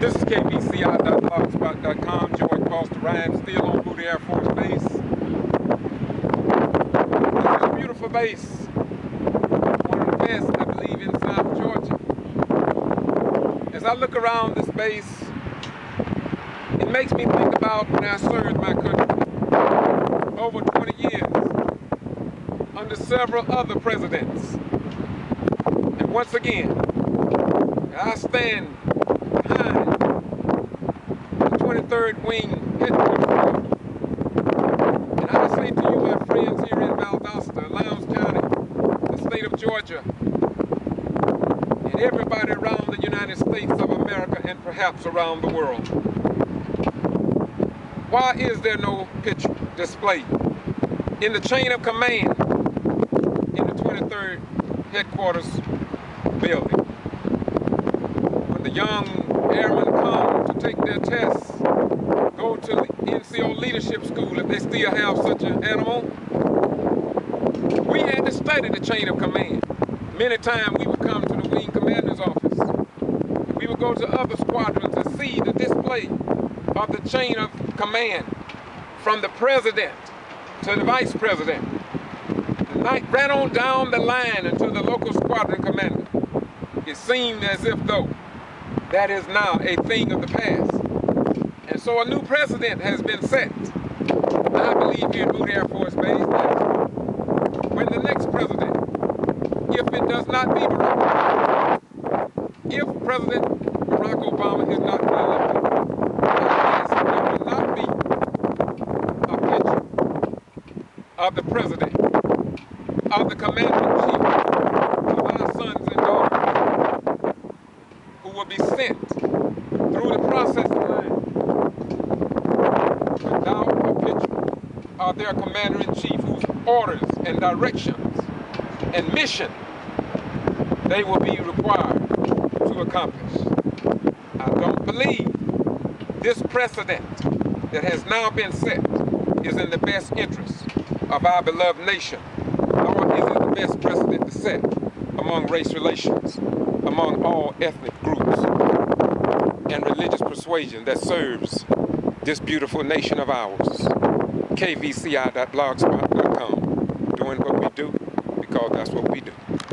This is KBCI.blogspot.com. Joy across the Rhine, still on Moody Air Force Base. This is a beautiful base. One of the best, I believe, in South Georgia. As I look around this base, it makes me think about when I served my country over 20 years under several other presidents. And once again, I stand behind the 23rd Wing headquarters. And I say to you, my friends here in Valdosta, Lowndes County, the state of Georgia, and everybody around the United States of America and perhaps around the world, why is there no picture displayed in the chain of command in the 23rd headquarters building? When the young airmen come to take their tests, go to the NCO leadership school, if they still have such an animal, we had to study the chain of command. Many times we would come to the wing commander's office. We would go to other squadrons to see the display of the chain of command from the president to the vice president. The night ran on down the line until the local squadron commander. It seemed as if though that is now a thing of the past. And so a new precedent has been set. I believe here at Moody Air Force Base that when the next president, if it does not be Barack, if President Barack Obama is not elected, there will not be a picture of the president, of the commander-in-chief, of our sons and daughters, who will be sent through the processing line without a picture of their commander-in-chief, whose orders and directions and mission they will be required to accomplish. I don't believe this precedent that has now been set is in the best interest of our beloved nation, nor is it the best precedent to set among race relations, among all ethnic groups and religious persuasion that serves this beautiful nation of ours. KVCI.blogspot.com, doing what we do because that's what we do.